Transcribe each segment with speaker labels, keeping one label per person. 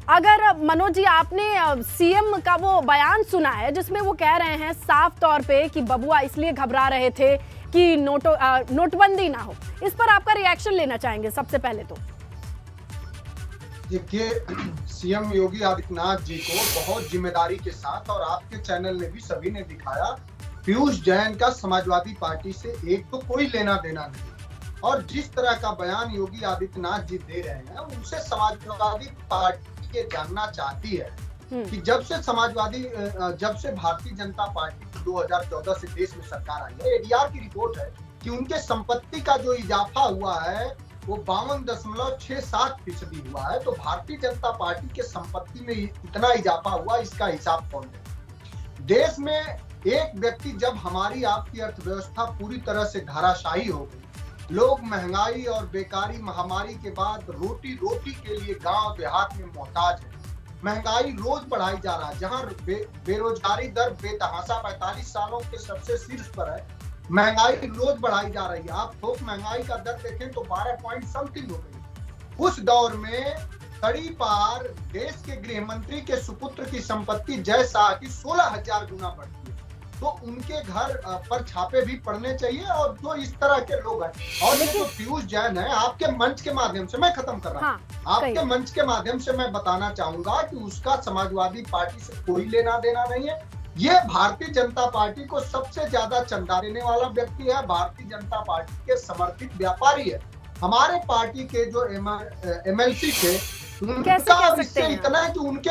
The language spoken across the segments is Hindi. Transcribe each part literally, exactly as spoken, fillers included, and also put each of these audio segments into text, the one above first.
Speaker 1: अगर मनोज जी आपने सीएम का वो बयान सुना है जिसमें वो कह रहे हैं साफ तौर पे कि बबुआ इसलिए घबरा रहे थे कि नोटो नोटबंदी ना हो, इस पर आपका रिएक्शन लेना चाहेंगे सबसे पहले तो।
Speaker 2: देखिए, सीएम योगी आदित्यनाथ जी को बहुत जिम्मेदारी के साथ, और आपके चैनल ने भी सभी ने दिखाया, पीयूष जैन का समाजवादी पार्टी से एक तो कोई लेना देना नहीं, और जिस तरह का बयान योगी आदित्यनाथ जी दे रहे हैं उनसे समाजवादी पार्टी ये जानना चाहती है कि जब से समाजवादी जब से भारतीय जनता पार्टी दो हज़ार चौदह से देश में सरकार आई है, एडीआर की रिपोर्ट है कि उनके संपत्ति का जो इजाफा हुआ है वो बावन दशमलव छह सात फीसदी हुआ है। तो भारतीय जनता पार्टी के संपत्ति में इतना इजाफा हुआ, इसका हिसाब कौन दे? देश में एक व्यक्ति, जब हमारी आपकी अर्थव्यवस्था पूरी तरह से धराशायी हो गई, लोग महंगाई और बेकारी महामारी के बाद रोटी रोटी के लिए गांव देहात में मोहताज है, महंगाई रोज बढ़ाई जा रहा है, जहां बे, बेरोजगारी दर बेतहाशा पैंतालीस सालों के सबसे शीर्ष पर है, महंगाई रोज बढ़ाई जा रही है। आप थोक महंगाई का दर देखें तो बारह पॉइंट समथिंग हो गई। उस दौर में कड़ी पार देश के गृह मंत्री के सुपुत्र की संपत्ति जय शाह की सोलह हजार गुना बढ़ती है। तो उनके घर पर छापे भी पड़ने चाहिए, और जो इस तरह के लोग हैं, और ये जो पीयूष जैन है, आपके मंच के माध्यम से मैं खत्म कर रहा हूँ, हाँ, आपके मंच के माध्यम से मैं बताना चाहूंगा कि उसका समाजवादी पार्टी से कोई लेना देना नहीं है। ये भारतीय जनता पार्टी को सबसे ज्यादा चंदा देने वाला व्यक्ति है, भारतीय जनता पार्टी के समर्थित व्यापारी है। हमारे पार्टी के जो एमएलसी थे, उनका इससे इतना है कि उनके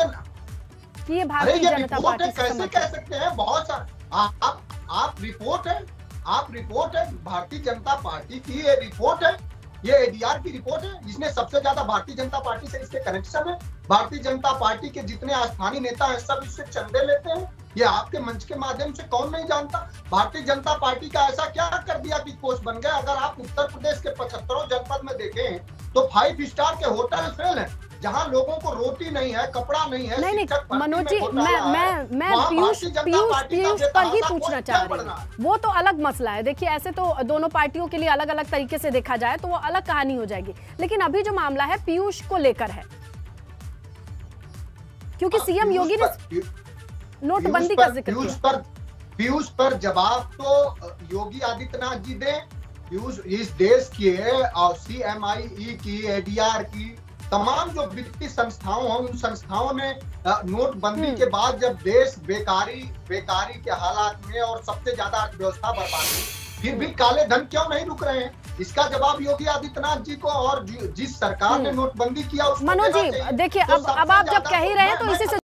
Speaker 1: ये भारतीय जनता पार्टी
Speaker 2: कैसे कह सकते हैं, बहुत सारे आप, आप आप रिपोर्ट है आप रिपोर्ट है भारतीय जनता पार्टी की, ये रिपोर्ट है, ये एडीआर की रिपोर्ट है, जिसने सबसे ज्यादा भारतीय जनता पार्टी से इसके कनेक्शन है। भारतीय जनता पार्टी के जितने स्थानीय नेता हैं सब इससे चंदे लेते हैं। ये आपके मंच के माध्यम से कौन नहीं जानता? भारतीय जनता पार्टी का ऐसा क्या कर दिया कि कोच बन गए? अगर आप उत्तर प्रदेश के पचहत्तरों जनपद में देखें तो फाइव स्टार के होटल फेल हैं, जहां लोगों को रोटी नहीं है, कपड़ा नहीं है।
Speaker 1: नहीं नहीं मनोज जी, मैं मैं मैं पीयूष पीयूष पीयूष पर ही पूछना चाह रही हूँ। वो तो अलग मसला है। देखिए, ऐसे तो दोनों पार्टियों के लिए अलग अलग तरीके से देखा जाए तो वो अलग कहानी हो जाएगी, लेकिन अभी जो मामला है पीयूष को लेकर है, क्योंकि सीएम योगी ने नोटबंदी का जिक्र
Speaker 2: किया। पर पीयूष पर जवाब तो योगी आदित्यनाथ जी दे। पीयूष इस देश की और सीएमआई की, एडीआर की, तमाम जो वित्तीय संस्थाओं हैं, उन संस्थाओं ने नोटबंदी के बाद जब देश बेकारी बेकारी के हालात में और सबसे ज्यादा अर्थव्यवस्था बर्बाद हुई, फिर भी काले धन क्यों नहीं रुक रहे हैं? इसका जवाब योगी आदित्यनाथ जी को और जिस सरकार ने नोटबंदी किया उसको
Speaker 1: मनोज जी देखिए, अब अब आप जब कह ही रहे हैं तो इसी से